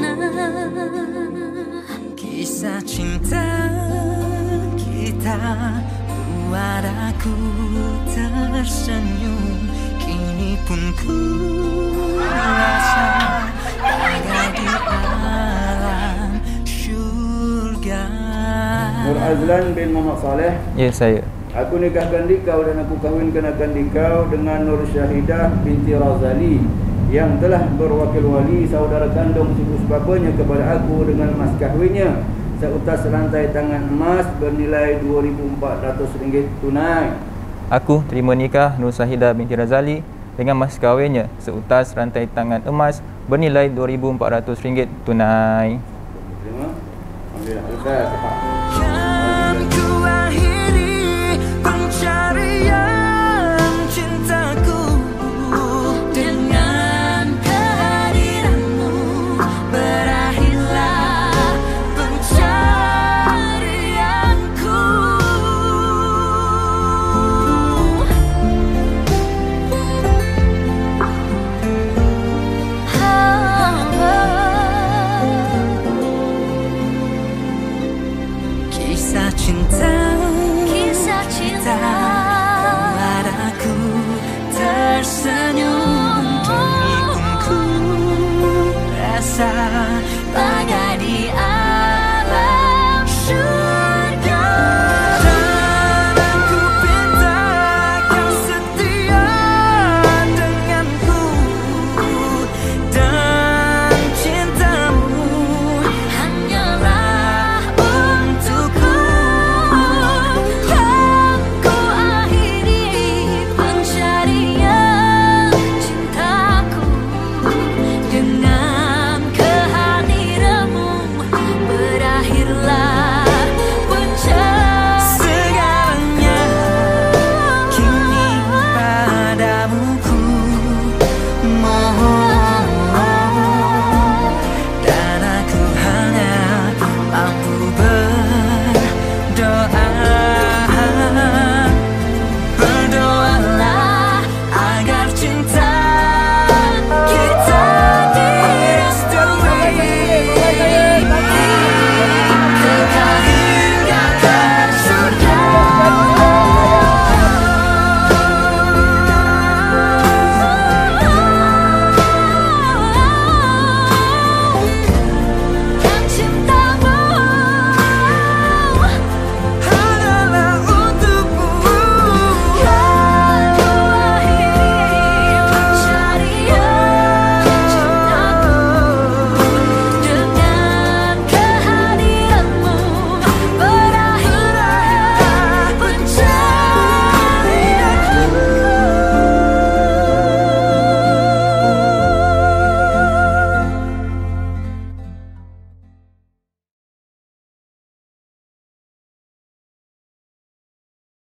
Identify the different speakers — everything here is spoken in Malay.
Speaker 1: Kisah cinta kita buat aku tersenyum. Kini pun ku rasa bagai di alam syurga.
Speaker 2: Nur Azlan bin Muhammad Saleh.
Speaker 3: Ya, saya.
Speaker 2: Aku nikahkan dikau dan aku kahwinkan akan dikau dengan Nur Syahidah binti Razali yang telah berwakil wali saudara kandung ibu sebabanya kepada aku dengan mas kahwinnya seutas rantai tangan emas bernilai RM2,400 tunai.
Speaker 3: Aku terima nikah Nur Syahidah binti Razali dengan mas kahwinnya seutas rantai tangan emas bernilai RM2,400 tunai.
Speaker 2: Terima. Alhamdulillah. Cepat.
Speaker 1: Kan ku akhiri pencarian cintaku dengan kehadiranmu. Berakhirlah pencarianku. Kisah cinta buat aku tersenyum. Kini pun ku rasa bagai di